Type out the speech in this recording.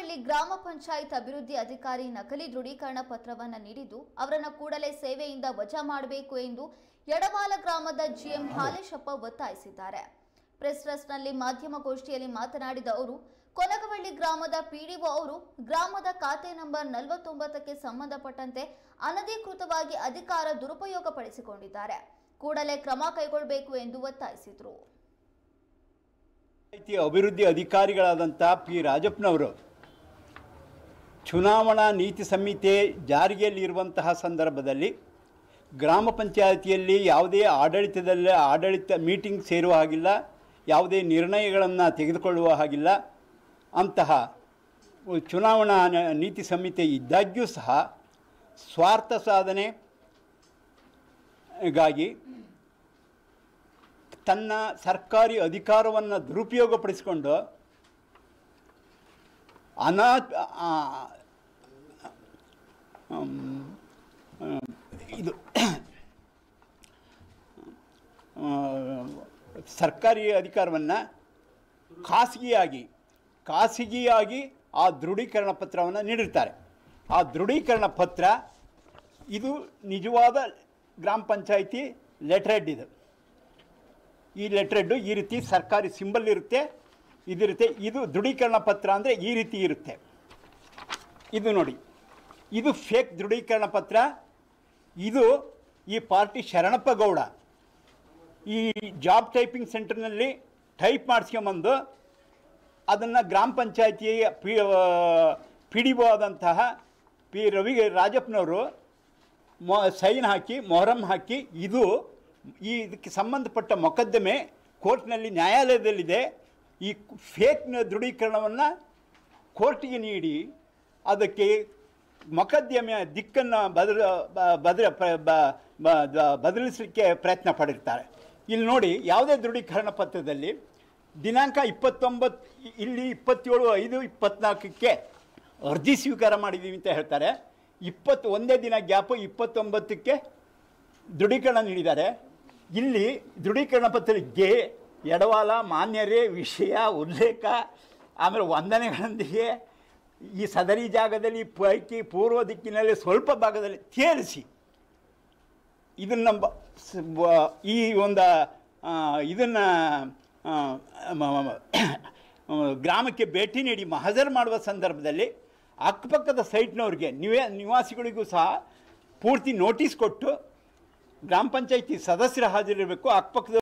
ಕೊನಗವಳ್ಳಿ ಗ್ರಾಮ ಪಂಚಾಯತ್ ಅಭಿವೃದ್ಧಿ ಅಧಿಕಾರಿ ನಕಲಿ ದೃಢೀಕರಣ ಪತ್ರವನ್ನು ನೀಡಿದ್ದು ಅವರನ್ನು ಕೂಡಲೇ ಸೇವೆಯಿಂದ ವಜಾ ಮಾಡಬೇಕು ಎಂದು ಯಡವಾಲ ಗ್ರಾಮದ ಜಿಎಂ ಹಾಲೇಶಪ್ಪ ಒತ್ತಾಯಿಸಿದ್ದಾರೆ. ಪ್ರೆಸ್ ಟ್ರಸ್ಟ್ನಲ್ಲಿ ಮಾಧ್ಯಮಗೋಷ್ಠಿಯಲ್ಲಿ ಮಾತನಾಡಿದ ಅವರು, ಕೊನಗವಳ್ಳಿ ಗ್ರಾಮದ ಪಿಡಿಒ ಅವರು ಗ್ರಾಮದ ಖಾತೆ ನಂಬರ್ 49ಕ್ಕೆ ಸಂಬಂಧಪಟ್ಟಂತೆ ಅನಧಿಕೃತವಾಗಿ ಅಧಿಕಾರ ದುರುಪಯೋಗ ಪಡಿಸಿಕೊಂಡಿದ್ದಾರೆ. ಕೂಡಲೇ ಕ್ರಮ ಕೈಗೊಳ್ಳಬೇಕು ಎಂದು ಒತ್ತಾಯಿಸಿದರು. ಅಭಿವೃದ್ಧಿ ಅಧಿಕಾರಿಗಳಾದಂಥ ಪಿ ರಾಜಪ್ಪನವರು ಚುನಾವಣಾ ನೀತಿ ಸಂಹಿತೆ ಜಾರಿಯಲ್ಲಿರುವಂತಹ ಸಂದರ್ಭದಲ್ಲಿ ಗ್ರಾಮ ಪಂಚಾಯಿತಿಯಲ್ಲಿ ಯಾವುದೇ ಆಡಳಿತ ಮೀಟಿಂಗ್ ಸೇರುವ ಹಾಗಿಲ್ಲ, ಯಾವುದೇ ನಿರ್ಣಯಗಳನ್ನು ತೆಗೆದುಕೊಳ್ಳುವ ಹಾಗಿಲ್ಲ. ಅಂತಹ ಚುನಾವಣಾ ನೀತಿ ಸಂಹಿತೆ ಇದ್ದಾಗ್ಯೂ ಸಹ ಸ್ವಾರ್ಥ ಸಾಧನೆಗಾಗಿ ತನ್ನ ಸರ್ಕಾರಿ ಅಧಿಕಾರವನ್ನು ದುರುಪಯೋಗಪಡಿಸಿಕೊಂಡು ಇದು ಸರ್ಕಾರಿ ಅಧಿಕಾರವನ್ನು ಖಾಸಗಿಯಾಗಿ ಆ ದೃಢೀಕರಣ ಪತ್ರವನ್ನು ನೀಡಿರ್ತಾರೆ. ಆ ದೃಢೀಕರಣ ಪತ್ರ ಇದು ನಿಜವಾದ ಗ್ರಾಮ ಪಂಚಾಯಿತಿ ಲೆಟರ್ ಹೆಡ್. ಈ ಲೆಟರ್ ಹೆಡ್ಡು ಈ ರೀತಿ ಸರ್ಕಾರಿ ಸಿಂಬಲ್ ಇರುತ್ತೆ, ಇದಿರುತ್ತೆ. ಇದು ದೃಢೀಕರಣ ಪತ್ರ ಅಂದರೆ ಈ ರೀತಿ ಇರುತ್ತೆ. ಇದು ನೋಡಿ, ಇದು ಫೇಕ್ ದೃಢೀಕರಣ ಪತ್ರ. ಇದು ಈ ಪಾರ್ಟಿ ಶರಣಪ್ಪ ಗೌಡ ಈ ಜಾಬ್ ಟೈಪಿಂಗ್ ಸೆಂಟರ್ನಲ್ಲಿ ಟೈಪ್ ಮಾಡಿಸ್ಕೊಂಬಂದು ಅದನ್ನು ಗ್ರಾಮ ಪಂಚಾಯಿತಿಯ ಪಿಡಿಒ ಆದಂತಹ ಪಿ ರಾಜಪ್ಪನವರು ಸೈನ್ ಹಾಕಿ ಮೊಹರಂ ಹಾಕಿ ಇದಕ್ಕೆ ಸಂಬಂಧಪಟ್ಟ ಮೊಕದ್ದಮೆ ಕೋರ್ಟ್ನಲ್ಲಿ ನ್ಯಾಯಾಲಯದಲ್ಲಿದೆ. ಈ ಫೇಕ್ ದೃಢೀಕರಣವನ್ನು ಕೋರ್ಟಿಗೆ ನೀಡಿ ಅದಕ್ಕೆ ಮೊಕದ್ದಮೆಯ ದಿಕ್ಕನ್ನು ಬದಲಿಸಲಿಕ್ಕೆ ಪ್ರಯತ್ನ ಪಡಿರ್ತಾರೆ. ಇಲ್ಲಿ ನೋಡಿ, ಯಾವುದೇ ದೃಢೀಕರಣ ಪತ್ರದಲ್ಲಿ ದಿನಾಂಕ 29 ಇಲ್ಲಿ 27/5/24ಕ್ಕೆ ಅರ್ಜಿ ಸ್ವೀಕಾರ ಮಾಡಿದ್ದೀವಿ ಅಂತ ಹೇಳ್ತಾರೆ. 21 ದಿನ ಗ್ಯಾಪು 29ಕ್ಕೆ ದೃಢೀಕರಣ ನೀಡಿದ್ದಾರೆ. ಇಲ್ಲಿ ದೃಢೀಕರಣ ಪತ್ರಕ್ಕೆ ಯಡವಾಲ ಮಾನ್ಯರೇ ವಿಷಯ ಉಲ್ಲೇಖ ಆಮೇಲೆ ವಂದನೆಗಳೊಂದಿಗೆ ಈ ಸದರಿ ಜಾಗದಲ್ಲಿ ಪೈಕಿ ಪೂರ್ವ ದಿಕ್ಕಿನಲ್ಲಿ ಸ್ವಲ್ಪ ಭಾಗದಲ್ಲಿ ತೇರಿಸಿ ಇದನ್ನು ಈ ಒಂದು ಇದನ್ನು ಗ್ರಾಮಕ್ಕೆ ಭೇಟಿ ನೀಡಿ ಮಹಜರ್ ಮಾಡುವ ಸಂದರ್ಭದಲ್ಲಿ ಅಕ್ಕಪಕ್ಕದ ಸೈಟ್ನವ್ರಿಗೆ ನಿವಾಸಿಗಳಿಗೂ ಸಹ ಪೂರ್ತಿ ನೋಟಿಸ್ ಕೊಟ್ಟು ಗ್ರಾಮ ಪಂಚಾಯಿತಿ ಸದಸ್ಯರ ಹಾಜರಿರಬೇಕು. ಅಕ್ಕಪಕ್ಕದ